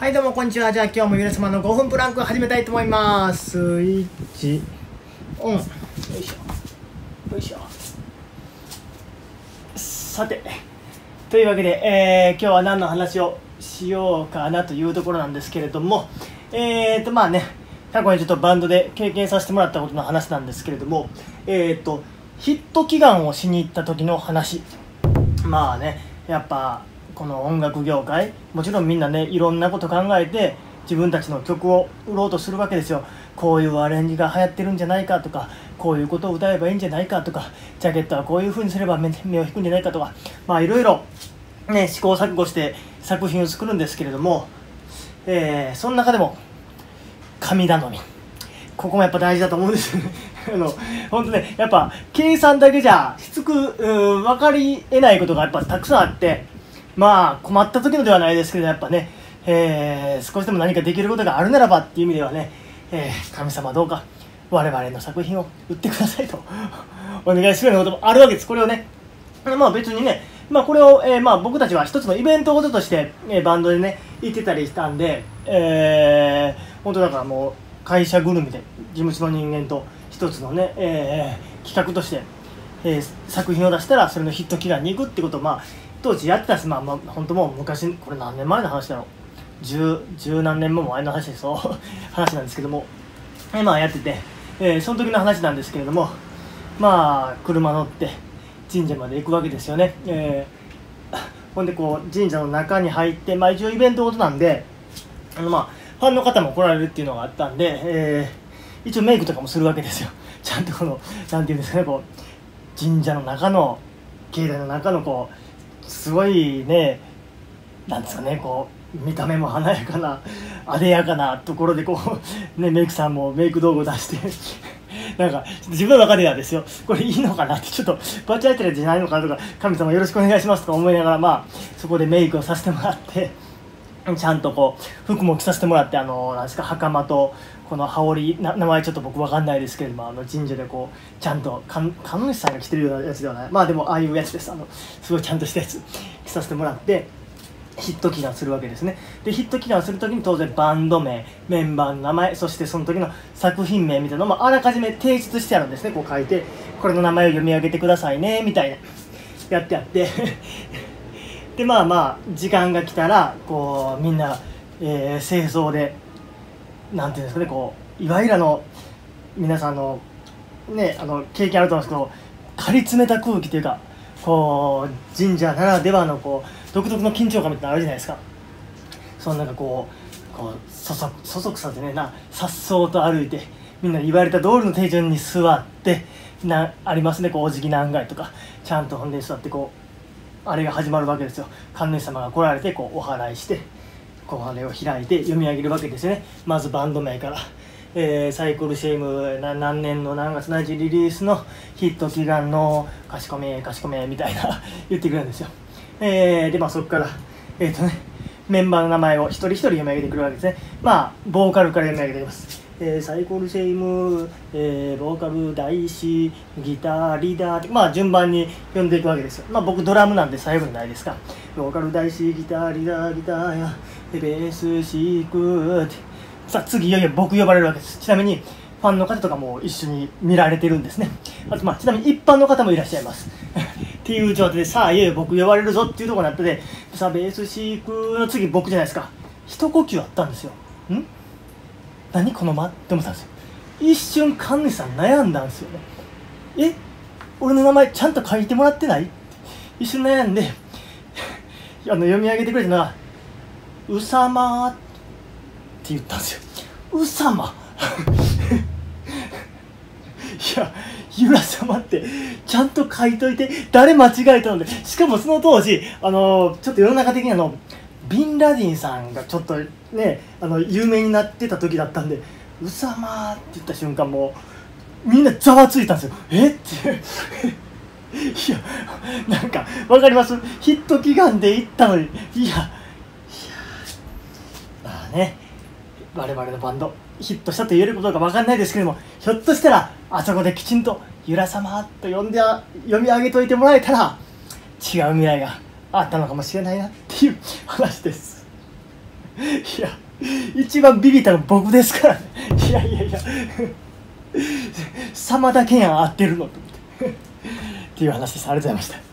はいどうもこんにちは。じゃあ今日も皆様の5分プランクを始めたいと思います。スイッチオン。よいしょよいしょ。さてというわけで、今日は何の話をしようかなというところなんですけれども、まあね、過去にちょっとバンドで経験させてもらったことの話なんですけれども、ヒット祈願をしに行った時の話。まあね、やっぱこの音楽業界、もちろんみんなね、いろんなこと考えて自分たちの曲を売ろうとするわけですよ。こういうアレンジが流行ってるんじゃないかとか、こういうことを歌えばいいんじゃないかとか、ジャケットはこういう風にすれば目を引くんじゃないかとか、まあいろいろね、試行錯誤して作品を作るんですけれども、その中でも神頼み、ここもやっぱ大事だと思うんですよね。本当ね、やっぱ計算だけじゃ分かり得ないことがやっぱたくさんあって、まあ困った時のではないですけど、やっぱね、少しでも何かできることがあるならばっていう意味ではね、神様どうか我々の作品を売ってくださいとお願いするようなこともあるわけです。これをね、まあ別にね、まあこれを、まあ僕たちは一つのイベントごととして、バンドでね行ってたりしたんで、本当だからもう会社ぐるみで事務所の人間と一つのね、企画として、作品を出したらそれのヒット祈願に行くってことを、まあ当時やってたんです。まあ本当もう昔、これ何年前の話だろう、十何年も前の話ですよ話なんですけども、まあやってて、その時の話なんですけれども、まあ車乗って神社まで行くわけですよね。ほんでこう神社の中に入って、まあ一応イベントごとなんで、まあファンの方も来られるっていうのがあったんで、一応メイクとかもするわけですよ。ちゃんとこのなんていうんですかね、こう神社の中の境内の中のこうすごいね、なんですかね、こう見た目も華やかなあでやかなところでこうね、メイクさんもメイク道具を出してなんか自分の中ではですよ、これいいのかなって、ちょっとバチ当てるやつじゃないのかなとか、神様よろしくお願いしますとか思いながら、まあそこでメイクをさせてもらって、ちゃんとこう服も着させてもらって、なんですか、袴とこの羽織、名前ちょっと僕わかんないですけれども、神社でこうちゃんと神主さんが着てるようなやつではない、まあでもああいうやつです。すごいちゃんとしたやつ着させてもらってヒット祈願するわけですね。でヒット祈願するときに当然バンド名、メンバーの名前、そしてその時の作品名みたいなのもあらかじめ提出してあるんですね。こう書いて、これの名前を読み上げてくださいねみたいなやってあってでまあ時間が来たらこうみんな、正装で、なんていうんですかね、こういわゆる皆さんのね、経験あると思うんですけど、張り詰めた空気というか、こう神社ならではのこう独特の緊張感みたいなのあるじゃないですか。そのなんかこうそそくさでね、さっそうと歩いて、みんな言われた通りの手順に座ってありますね、こうお辞儀何回とかちゃんとほんで座ってこうあれが始まるわけですよ。神主様が来られてこうお祓いして、こうあれを開いて読み上げるわけですよね。まずバンド名から、サイクルシェイム何年の何月何日リリースのヒット祈願のかしこめかしこめみたいな言ってくれるんですよ。でまあそこからメンバーの名前を一人一人読み上げてくるわけですね。まあボーカルから読み上げています。サイコルシェイム、ボーカル大師ギターリーダー、まあ順番に読んでいくわけですよ。まあ僕ドラムなんで最後にないですか。ボーカル大師ギターリーダーギターやベースシークってさあ次いよいよ僕呼ばれるわけです。ちなみにファンの方とかも一緒に見られてるんですね。あとちなみに一般の方もいらっしゃいますっていう状態で、さあいよいよ僕呼ばれるぞっていうところになってて、さあベースシークの次僕じゃないですか。一呼吸あったんですよ。何この間って思ったんですよ。一瞬神主さん悩んだんですよね。俺の名前ちゃんと書いてもらってない？一瞬悩んで読み上げてくれたのが「うさま」って言ったんですよ。うさまいや、ゆら様ってちゃんと書いといて、誰間違えたので、しかもその当時ちょっと世の中的にビンラディンさんがちょっとね有名になってた時だったんで、うさまって言った瞬間もうみんなざわついたんですよ。っていや、なんかわかります？ヒット祈願で行ったのに、まあね、我々のバンドヒットしたと言えることか分かんないですけれども、ひょっとしたらあそこできちんと「ゆら様」と読み上げといてもらえたら違う未来があったのかもしれないなっていう話です。 いや一番ビビったの僕ですからね。いやいやいや様だけやん合ってるのと思ってっていう話です。ありがとうございました。